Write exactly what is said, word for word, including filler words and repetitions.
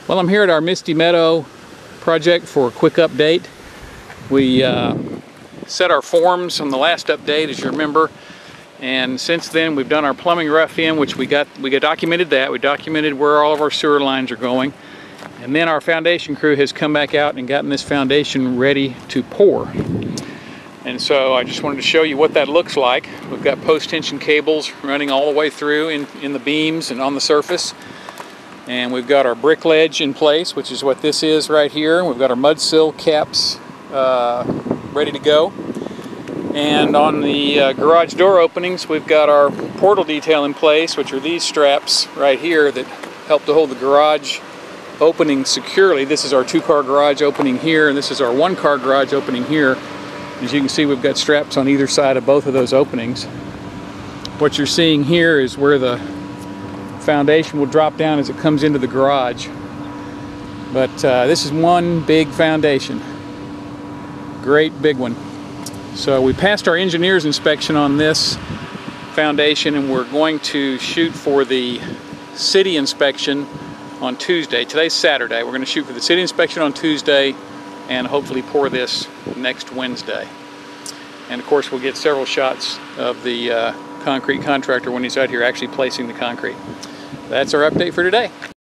Well, I'm here at our Misty Meadow project for a quick update. We uh, set our forms on the last update, as you remember, and since then we've done our plumbing rough-in, which we got we got documented that. We documented where all of our sewer lines are going, and then our foundation crew has come back out and gotten this foundation ready to pour. And so I just wanted to show you what that looks like. We've got post-tension cables running all the way through in, in the beams and on the surface. And we've got our brick ledge in place, which is what this is right here. We've got our mud sill caps uh, ready to go. And on the uh, garage door openings, we've got our portal detail in place, which are these straps right here that help to hold the garage opening securely. This is our two-car garage opening here, and this is our one-car garage opening here. As you can see, we've got straps on either side of both of those openings. What you're seeing here is where the foundation will drop down as it comes into the garage. But uh, this is one big foundation. Great big one. So we passed our engineer's inspection on this foundation, and we're going to shoot for the city inspection on Tuesday. Today's Saturday. We're going to shoot for the city inspection on Tuesday and hopefully pour this next Wednesday. And of course we'll get several shots of the uh, concrete contractor when he's out here actually placing the concrete. That's our update for today.